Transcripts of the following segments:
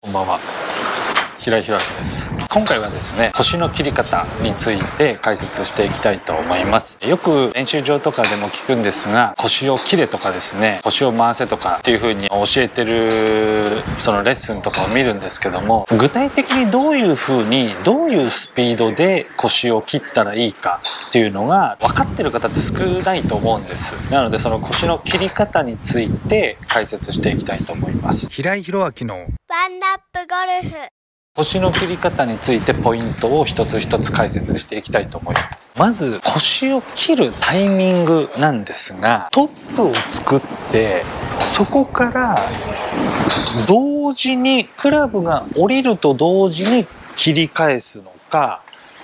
こんばんは、平井宏明です。今回はですね、腰の切り方について解説していきたいと思います。よく練習場とかでも聞くんですが、腰を切れとかですね、腰を回せとかっていう風に教えてるそのレッスンとかを見るんですけども、具体的にどういう風にどういうスピードで腰を切ったらいいかっていうのが分かってる方って少ないと思うんです。なのでその腰の切り方について解説していきたいと思います。平井宏明のワンダップゴルフ。 腰の切り方についてポイントを一つ一つ解説していきたいと思います。まず腰を切るタイミングなんですが、トップを作ってそこから同時にクラブが降りると同時に切り返すのか、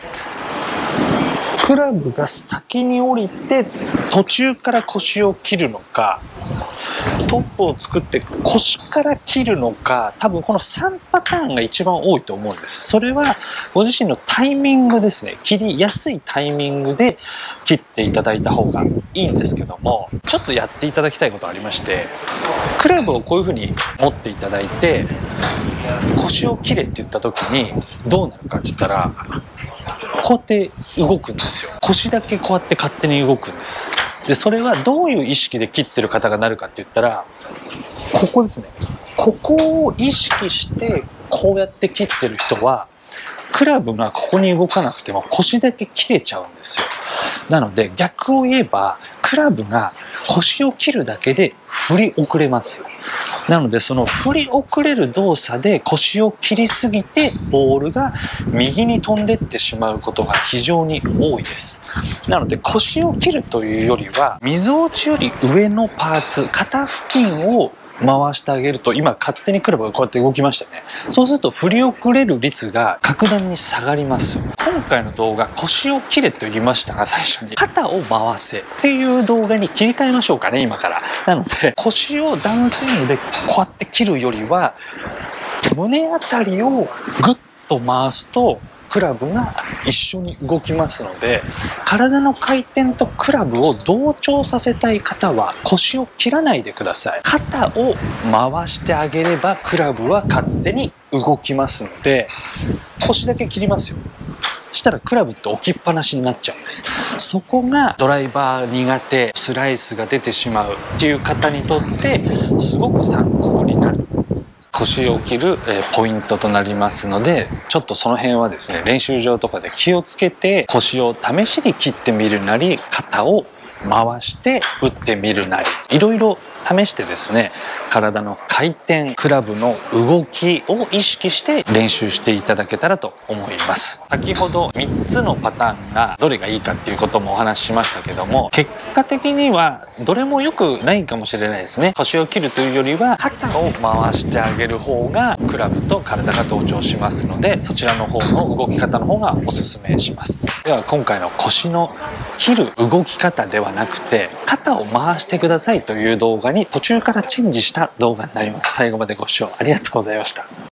クラブが先に降りて途中から腰を切るのか、トップを作って腰から切るのか、多分この3パターンが一番多いと思うんです。それはご自身のタイミングですね。切りやすいタイミングで切っていただいた方がいいんですけども、ちょっとやっていただきたいことがありまして、クラブをこういう風に持っていただいて腰を切れって言った時にどうなるかって言ったら、こうやって動くんですよ。腰だけこうやって勝手に動くんです。でそれはどういう意識で切ってる方がなるかって言ったら、ここですね。ここを意識してこうやって切ってる人は、クラブがここに動かなくても腰だけ切れちゃうんですよ。なので逆を言えば、クラブが腰を切るだけで振り遅れます。なのでその振り遅れる動作で腰を切りすぎてボールが右に飛んでってしまうことが非常に多いです。なので腰を切るというよりは、みぞおちより上のパーツ、肩付近を回してあげると、今勝手にクラブがこうやって動きましたね。そうすると振り遅れる率が格段に下がります。今回の動画、腰を切れと言いましたが、最初に肩を回せっていう動画に切り替えましょうかね、今から。なので腰をダウンスイングでこうやって切るよりは、胸あたりをグッと回すとクラブが一緒に動きますので、体の回転とクラブを同調させたい方は腰を切らないでください。肩を回してあげればクラブは勝手に動きますので、腰だけ切りますよ。したらクラブって置きっぱなしになっちゃうんです。そこがドライバー苦手、スライスが出てしまうっていう方にとってすごく参考になる腰を切るポイントとなりますので、ちょっとその辺はですね、練習場とかで気をつけて腰を試しに切ってみるなり、肩を回して打ってみるなり、いろいろ試してですね、体の回転、クラブの動きを意識して練習していただけたらと思います。先ほど3つのパターンがどれがいいかっていうこともお話ししましたけども、結果的にはどれも良くないかもしれないですね。腰を切るというよりは肩を回してあげる方がクラブと体が同調しますので、そちらの方の動き方の方がおすすめします。では今回の腰の切る動き方ではなくて、肩を回してくださいという動画に途中からチェンジした動画になります。最後までご視聴ありがとうございました。